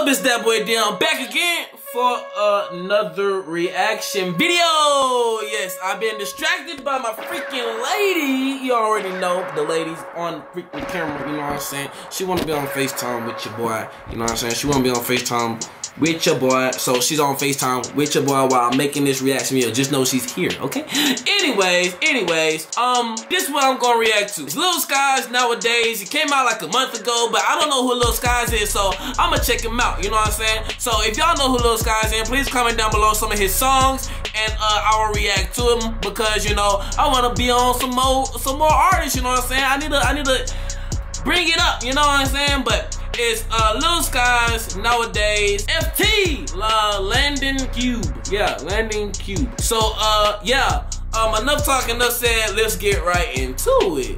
up, it's that boy Dion back again for another reaction video. Yes, I've been distracted by my freaking lady. You already know the lady's on freaking camera, you know what I'm saying? She wanna be on FaceTime with your boy, you know what I'm saying? She wanna be on FaceTime with your boy, so she's on FaceTime with your boy while I'm making this reaction video. Just know she's here, okay? Anyways, this is what I'm gonna react to. It's Lil Skies Nowadays. He came out like a month ago, but I don't know who Lil Skies is, so I'ma check him out, you know what I'm saying? So if y'all know who Lil Skies is, please comment down below some of his songs, and I will react to him, because, you know, I wanna be on some more artists, you know what I'm saying? I need to bring it up, you know what I'm saying? But it's Lil Skies Nowadays, FT, Landing Cube. Yeah, Landing Cube. So, yeah, enough talking, enough said, let's get right into it.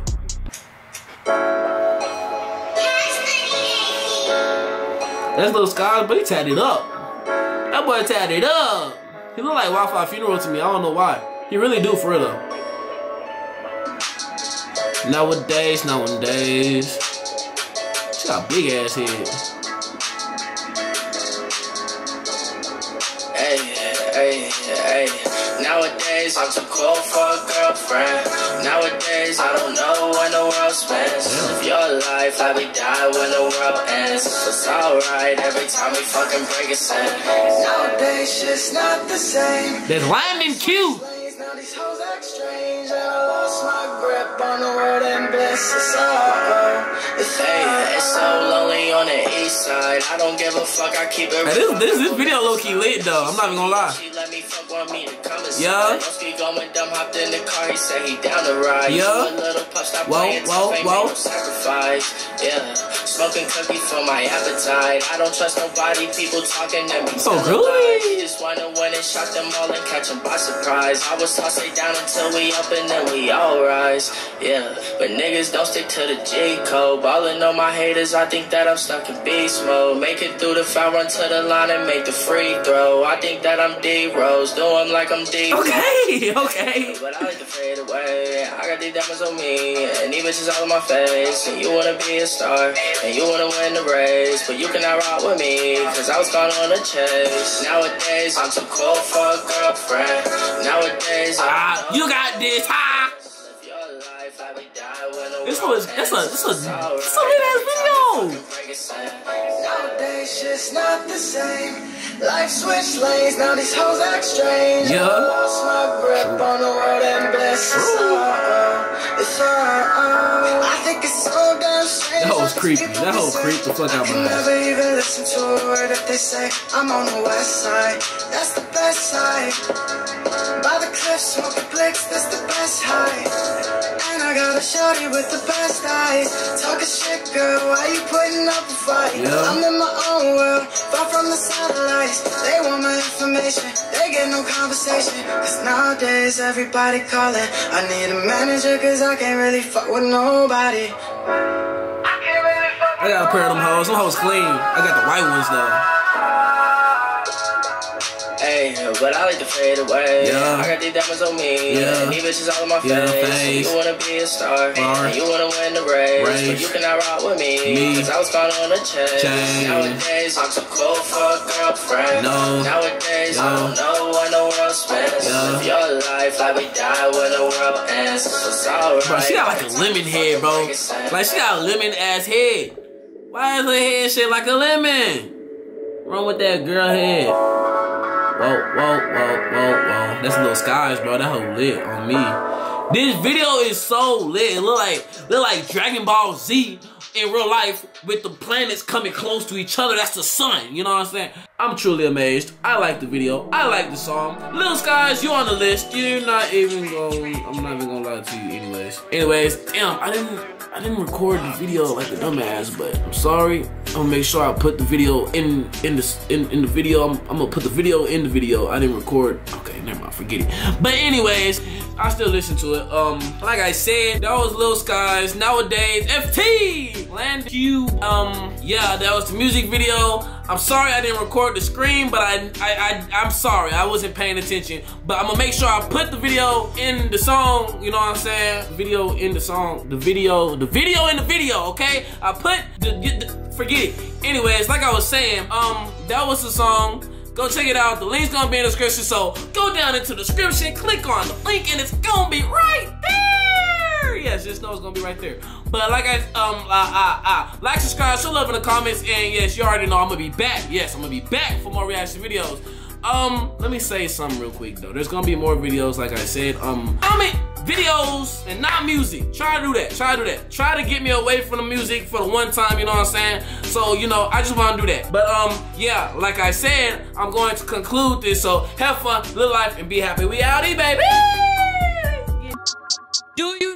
That's Lil Skies, but he tatted it up. That boy tatted it up. He look like Wi-Fi Funeral to me, I don't know why. He really do, for real though. Nowadays. She got a big ass head. Hey. Nowadays, I'm too cool for a girlfriend. Nowadays, I don't know when the world spends. Live your life like we die when the world ends. It's alright every time we fucking break a set. Nowadays, shit's not the same. There's Landing Cube. Now these hoes act strange, and I lost my grip on the word and bliss. It's so lonely on the east side. I don't give a fuck, I keep it. Hey, this video low key lit though. I'm not even gonna lie. She let me fuck, want me to come inside. Yeah. He going dumb, hopped in the car. He said he down the ride. Yeah. Whoa. Sacrifice. Yeah. Smoking cookie for my appetite. I don't trust nobody. People talking at me. So really? Just wanna win and shock them all and catch them by surprise. I was tossed down until we up and then we all rise. Yeah. But niggas don't stick to the G code. Ballin' on my haters, I think that I'm stuck in beast mode. Make it through the foul, run to the line and make the free throw. I think that I'm D-Rose, do 'em like I'm D. Okay. But I like to fade away. I got these diamonds on me, and these bitches all on my face. And you wanna be a star, and you wanna win the race, but you cannot ride with me, cause I was gone on a chase. Nowadays, I'm too cool for a girlfriend. Nowadays, you got this, It's a lit ass video. Nowadays, shit's not the same. Life switch lanes, now these hoes act strange. Yeah. I lost my grip on the world and bliss. I think it's so damn strange. That was creepy. That whole creeped the fuck out of my ass. Never even listen to a word if they say I'm on the west side. That's the best side. By the cliffs, smoking blicks, that's the best high. And I got a shorty with the best eyes. Talking shit, girl, why you putting up a fight? Yeah. I'm in my own world, far from the satellites. They want my information, they get no conversation. Cause nowadays everybody calling. I need a manager cause I can't really fuck with nobody. I got a pair of them hoes. Them hoes clean. I got the white ones though. Hey, but I like to fade away. Yeah. I got these diamonds on me. Yeah. And these bitches all on my face. face. You wanna be a star. And you wanna win the race. But you cannot ride with me. Cause I was gone on a chase. Nowadays, I'm too cool for a girlfriend. Nowadays, I don't know when the world spends. Live your life like we die when the world ends. It's alright. Bro, she got like a lemon head, bro. Like she got a lemon ass head. Why is her head shit like a lemon? Wrong with that girl head? Whoa. That's Lil Skies, bro. That whole lit on me. This video is so lit. It look like Dragon Ball Z in real life with the planets coming close to each other. That's the sun. You know what I'm saying? I'm truly amazed. I like the video. I like the song. Lil Skies, you on the list. You're not even going. I'm not even gonna lie to you, anyways. Damn, I didn't record the video like a dumbass, but I'm sorry. I'm gonna make sure I put the video in the video. I'm gonna put the video in the video. I didn't record. Okay, never mind, forget it. But anyways, I still listen to it. Like I said, that was Lil Skies Nowadays, FT, Landing Cube. yeah, that was the music video. I'm sorry I didn't record the screen, but I'm sorry, I wasn't paying attention. But I'm gonna make sure I put the video in the song, you know what I'm saying? Video in the song, the video in the video, okay? I put forget it. Anyways, like I was saying, that was the song. Go check it out. The link's gonna be in the description, so go down into the description, click on the link, and it's gonna be right there. Yes, just know it's gonna be right there. But like like, subscribe, show love in the comments, and yes, you already know I'm gonna be back. Yes, I'm gonna be back for more reaction videos. Let me say something real quick though. There's gonna be more videos, like I said. Comment videos and not music. Try to do that. Try to do that. Try to get me away from the music for the one time, you know what I'm saying? So, you know, I just want to do that. But yeah, like I said, I'm going to conclude this. So have fun, live life, and be happy. We outie, baby. Do you